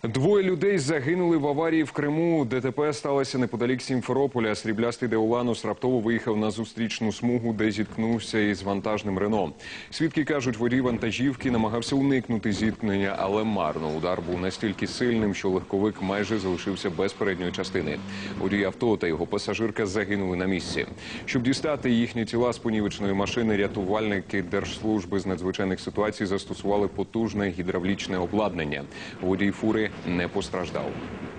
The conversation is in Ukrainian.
Двоє людей загинули в аварії в Криму. ДТП сталося неподалік Сімферополя. Сріблястий Деоланус раптово виїхав на зустрічну смугу, де зіткнувся із вантажним Рено. Свідки кажуть, водій вантажівки намагався уникнути зіткнення, але марно. Удар був настільки сильним, що легковик майже залишився без передньої частини. Водій авто та його пасажирка загинули на місці. Щоб дістати їхні тіла з понівеченої машини, рятувальники Держслужби з надзвичайних ситуацій застосували потужне гідравлічне обладнання. Водій фури не постраждав.